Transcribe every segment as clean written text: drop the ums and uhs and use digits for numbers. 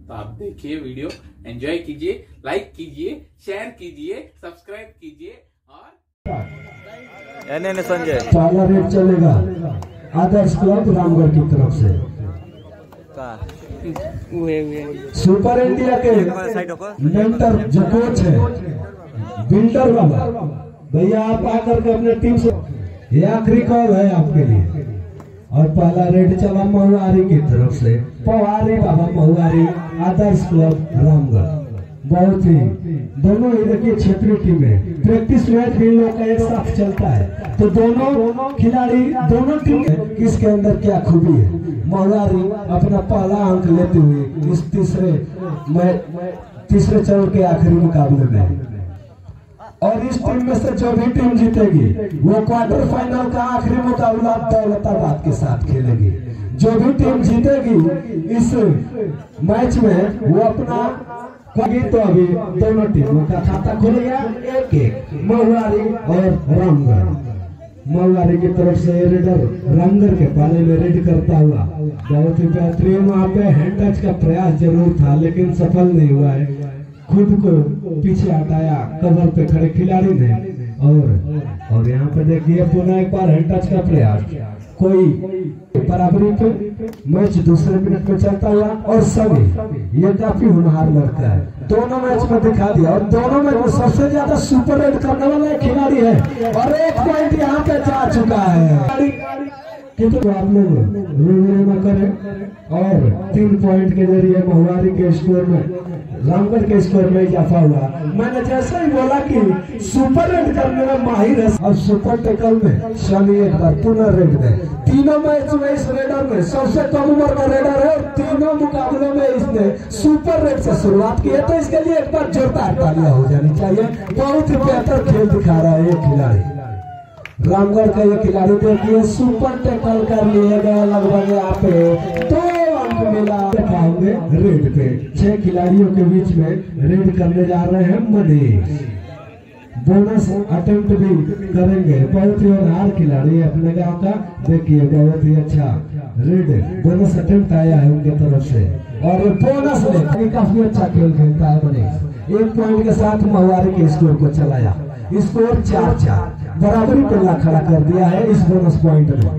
तो आप देखिए वीडियो, एंजॉय कीजिए, लाइक कीजिए, शेयर कीजिए, सब्सक्राइब कीजिए। और संजय पहला रेट चलेगा आदर्श क्लब रामगढ़ की तरफ से। सुपर इंडिया के मेंटर जो कोच है बिल्डर वाला भैया, आप आकर के अपने टीम से, ये आखिरी कॉल है आपके लिए। और पहला रेड चला महुआरी की तरफ से, पवारी बाबा महुआरी आदर्श क्लब रामगढ़। बहुत ही दोनों ही देखिए क्षेत्रीय टीमें, प्रैक्टिस मैच भी लोग का एक साथ चलता है, तो दोनों खिलाड़ी दोनों टीम किसके अंदर क्या खूबी है। महुआरी अपना पहला अंक लेते हुए इस तीसरे चरण के आखिरी मुकाबले में, और इस टीम में से जो भी टीम जीतेगी वो क्वार्टर फाइनल का आखिरी मुकाबला दौलताबाद के साथ खेलेगी। जो भी टीम जीतेगी इस मैच में वो अपना, तो अभी दोनों टीमों का खाता खुल गया 1-1 महुआरी और रामगढ़। महुआरी की तरफ से रेडर रामगढ़ के पाले में रेड करता हुआ बहुत ही बेहतरीन, वहाँ पे हैंड टच का प्रयास जरूर था लेकिन सफल नहीं हुआ है। खुद को पीछे हटाया कवर पे खड़े खिलाड़ी ने, और यहाँ पे देखिए पुनः एक बार हैंड टच का प्रयास, कोई बराबरी पे मैच दूसरे मिनट में चलता हुआ। और सभी ये काफी होनहार लड़का है, दोनों मैच में दिखा दिया, और दोनों में सबसे ज्यादा सुपर रेड करने वाला खिलाड़ी है, और 1 पॉइंट यहाँ पे जा चुका है। कितने आप लोग रो न करें, और 3 पॉइंट के जरिए महुआरी के स्कोर में, रामगढ़ के स्कोर में इजाफा हुआ। मैंने जैसे ही बोला कि सुपर रेड करने में माहिर है, और सुपर टैकल में शनि एक बार पुनः रेड दे। तीनों मैच में इस रेडर में सबसे कम उम्र का रेडर है, और तीनों मुकाबलों में इसने सुपर रेड से शुरुआत की है, तो इसके लिए एक बार जोरदार तालियां हो जानी चाहिए। बहुत ही बेहतर खेल दिखा रहा है ये खिलाड़ी, रामगढ़ का ये खिलाड़ी। देखिए सुपर टैकल कर लिए गए, लगभग यहाँ पे 2 अंक मिला पाओगे रेड पे। 6 खिलाड़ियों के बीच में रेड करने जा रहे हैं मनीष, बोनस अटेम्प्ट भी करेंगे। बहुत ही होनहार खिलाड़ी है अपने गांव का, देखिए बहुत ही अच्छा रेड बोनस अटेम्प्ट आया है उनके तरफ से, और बोनस ले काफी अच्छा खेल खेलता है मनीष। 1 पॉइंट के साथ महुआरी के स्कोर को चलाया, स्कोर 4-4 बराबरी पे ला खड़ा कर दिया है इस बोनस पॉइंट में।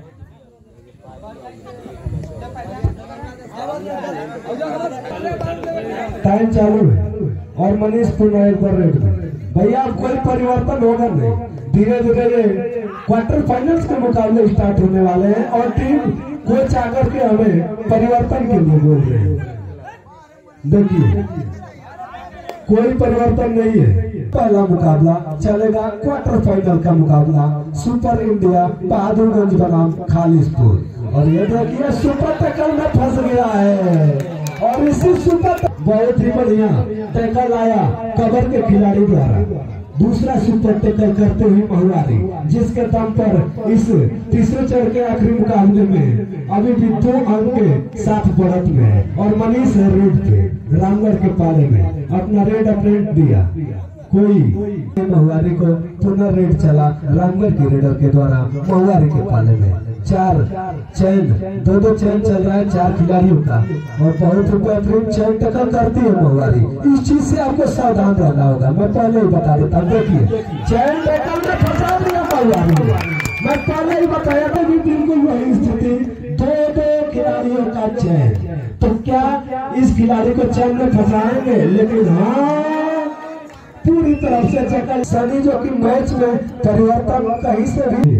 टाइम चालू है और मनीष पुनः एक बार रेड में। भैया कोई परिवर्तन होगा नहीं, धीरे धीरे ये क्वार्टर फाइनल्स के मुकाबले स्टार्ट होने वाले हैं, और टीम कोच आकर के हमें परिवर्तन के लिए बोल रहे हैं। देखिए कोई परिवर्तन नहीं है, पहला मुकाबला चलेगा क्वार्टर फाइनल का मुकाबला सुपर इंडिया बहादुरगंज बनाम खालिशपुर। और ये देखिए सुपर टैकल में फंस गया है, और इसी सुपर बहुत ही बढ़िया टैकल आया कवर के खिलाड़ी द्वारा। दूसरा सुपर टैकल करते हुए महुआरी, जिसके दम पर इस तीसरे चरण के आखिरी मुकाबले में अभी भी 2 अंक के साथ बढ़त में है, और मनीष है रेड पे रामगढ़ के पाले में अपना रेड अपडेट दिया। कोई महुआरी को पुनः रेड चला रामगढ़ के रेडर के द्वारा महुआरी के पाले में। 4 चैन 2-2 चैन चल रहा है 4 खिलाड़ियों का, और बहुत बेहतरीन चैन टक्कर करती है महुआरी। इस चीज से आपको सावधान रहना होगा, मैं पहले ही बता देता हूँ। देखिए चैन टक्कर में फंसा दिया महुआरी ने, मैं पहले ही बताया था कि बिल्कुल वही स्थिति, 2-2 खिलाड़ियों का चैन। तो क्या इस खिलाड़ी को चैन में फंसाएंगे? लेकिन हाँ, पूरी तरफ से चक्कर सनी, जो कि मैच में परिवर्तन कहीं से भी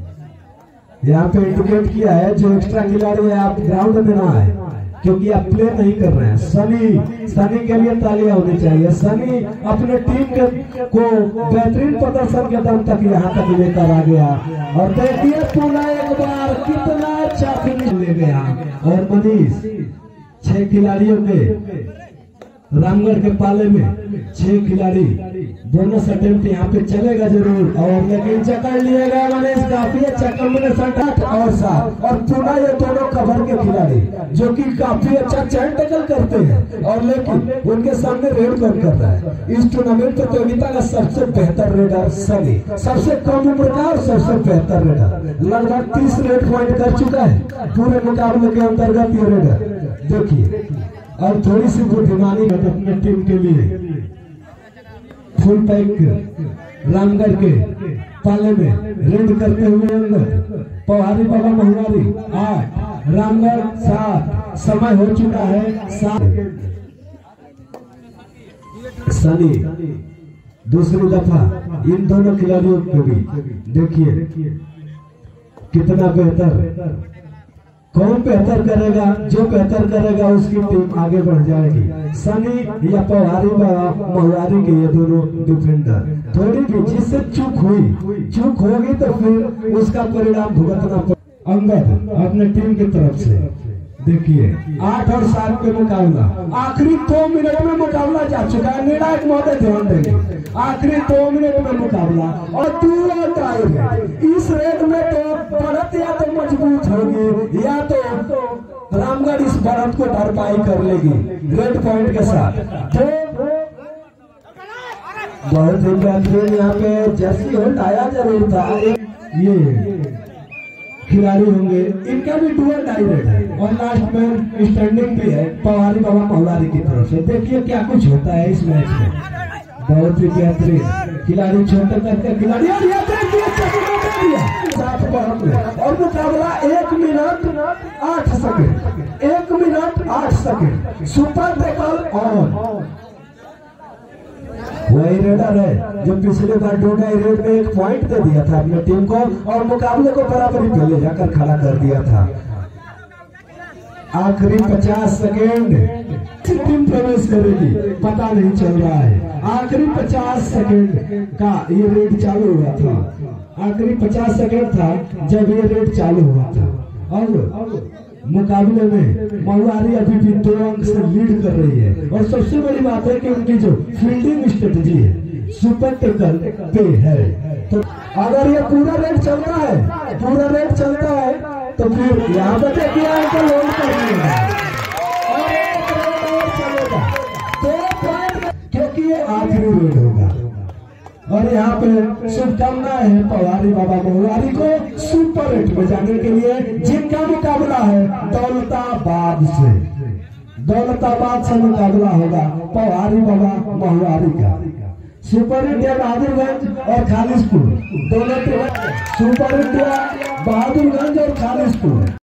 यहाँ पे इंडिकेट किया है, जो एक्स्ट्रा खिलाड़ी है आप ग्राउंड में ना आए, क्योंकि आप प्ले नहीं कर रहे हैं। सनी के लिए तालियां होनी चाहिए। सनी अपने टीम को बेहतरीन प्रदर्शन के दम तक यहाँ तक लेकर आ गया, और देखिए पुनः एक बार कितना अच्छा फिनिश ले गया। और मनीष 6 खिलाड़ियों के रामगढ़ के पाले में 6 खिलाड़ी, बोनस अटेम्प्ट यहाँ पे चलेगा जरूर, और लेकिन चक्कर लिए गए मनीष, काफी अच्छा कॉम्बिनेशन 8 और 7, और पुनः ये दोनों कवर के खिलाड़ी जो कि काफी अच्छा चैन टैकल करते हैं, और लेकिन उनके सामने रेड कौन कर रहा है? इस टूर्नामेंट प्रतियोगिता का सबसे बेहतर रेडर सनी, सबसे कम उम्र का और सबसे बेहतर रेडर, लगभग 30 रेड पॉइंट कर चुका है पूरे मुकाबले के अंतर्गत ये रेडर। देखिए और थोड़ी सी बुद्धिमानी अपने टीम के लिए फुल पैक रामगढ़ के पाले में रेड करते हुए अंदर पौहारी बाबा महुआरी 8 रामगढ़ 7 समय हो चुका है 7 सनी दूसरी दफा इन दोनों खिलाड़ियों को भी देखिए कितना बेहतर कौन बेहतर करेगा, जो बेहतर करेगा उसकी टीम आगे बढ़ जाएगी। सनी या पौहारी महुआरी के ये दोनों डिफेंडर थोड़ी भी जिससे चूक होगी तो फिर उसका परिणाम भुगतना पड़ेगा। अंगद अपने टीम की तरफ से देखिए 8 और 7 पे मुकाबला, आखिरी 2 मिनट में मुकाबला जा चुका है। निर्णायक महोदय ध्यान देंगे, आखिरी 2 मिनट में मुकाबला और 2 और टाइम है। इस रेड में तो बढ़त या तो मजबूत होगी या तो रामगढ़ इस बढ़त को भरपाई कर लेगी रेड पॉइंट के साथ। तो बहुत ही बेहतरीन यहाँ पे जर्सी होल्ड आया जरूर था। ये खिलाड़ी होंगे, इनका भी डुअल डायरेक्ट है और लास्ट में स्टैंडिंग भी है पौहारी बाबा महुआरी की तरफ से। देखिए क्या कुछ होता है इस मैच में, बहुत ही बेहतरीन खिलाड़ी छोटे करके खिलाड़ी और मुकाबला 1 minute 8 second 1 minute 8 second super tackle on. वही रेडर है जो पिछले बार डोडा रेड में 1 पॉइंट दे दिया था अपने टीम को और मुकाबले को बराबरी पे ले जाकर खड़ा कर दिया था। आखिरी 50 सेकेंड टीम प्रवेश करेगी पता नहीं चल रहा है। आखिरी 50 सेकेंड का ये रेड चालू हुआ था, आखिरी 50 सेकेंड था जब ये रेड चालू हुआ था। और मुकाबले में महुआरी अभी भी 2 अंक से लीड कर रही है और सबसे बड़ी बात है कि उनकी जो फील्डिंग स्ट्रेटजी है सुपर टैकल पे है। तो अगर ये पूरा रेड चलता है तो फिर यहाँ पे देखिए इनको लोड कर दिया और एक रेड और चलेगा 2 पॉइंट क्योंकि ये आखिरी रेड होगा। और यहाँ पे शुभकामनाएं है पौहारी बाबा महुआरी को सुपर 8 में जाने के लिए, जिनका मुकाबला है दौलताबाद से मुकाबला होगा पौहारी बाबा महुआरी का। सुपर 8 बहादुरगंज और खालिशपुर दोनों सुपर 8 बहादुरगंज और खालिशपुर।